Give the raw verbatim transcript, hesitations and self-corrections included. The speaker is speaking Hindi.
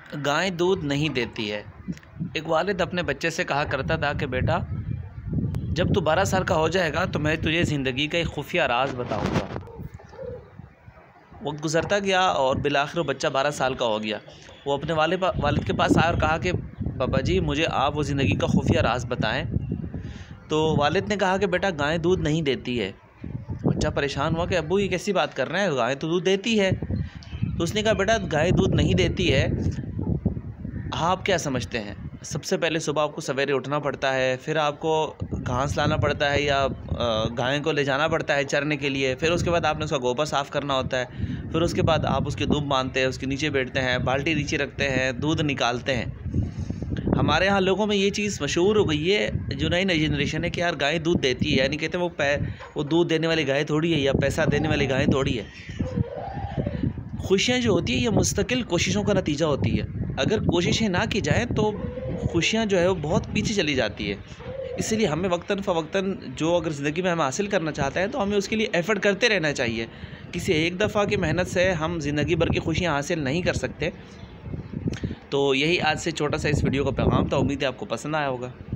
गाय दूध नहीं देती है। एक वालिद अपने बच्चे से कहा करता था कि बेटा, जब तू बारह साल का हो जाएगा तो मैं तुझे ज़िंदगी का एक खुफिया राज बताऊंगा। वक्त गुजरता गया और बिलाखिर वो बच्चा बारह साल का हो गया। वो अपने वाले वालिद के पास आया और कहा कि पापा जी, मुझे आप वो ज़िंदगी का खुफिया राज बताएं। तो वालिद ने कहा कि बेटा, गाय दूध नहीं देती है। बच्चा परेशान हुआ कि अब्बू ये कैसी बात कर रहे हैं, गाय तो दूध देती है। तो उसने कहा, बेटा गाय दूध नहीं देती है, आप क्या समझते हैं? सबसे पहले सुबह आपको सवेरे उठना पड़ता है, फिर आपको घास लाना पड़ता है या गाय को ले जाना पड़ता है चरने के लिए, फिर उसके बाद आपने उसका गोबर साफ़ करना होता है, फिर उसके बाद आप उसके दूध बांधते हैं, उसके नीचे बैठते हैं, बाल्टी नीचे रखते हैं, दूध निकालते हैं। हमारे यहाँ लोगों में ये चीज़ मशहूर हो गई है, जो नई नई जनरेशन है, कि यार गाय दूध देती है, यानी कहते हैं वो पै वो दूध देने वाली गाय थोड़ी है या पैसा देने वाली गाय थोड़ी है। खुशियाँ जो होती है ये मुस्तकिल कोशिशों का नतीजा होती है। अगर कोशिशें ना की जाएँ तो खुशियाँ जो है वो बहुत पीछे चली जाती है। इसीलिए हमें वक्तन फ़वक्तन जो अगर ज़िंदगी में हम हासिल करना चाहते हैं तो हमें उसके लिए एफ़र्ट करते रहना चाहिए। किसी एक दफ़ा की मेहनत से हम ज़िंदगी भर की खुशियाँ हासिल नहीं कर सकते। तो यही आज से छोटा सा इस वीडियो का पैगाम था। उम्मीद है आपको पसंद आया होगा।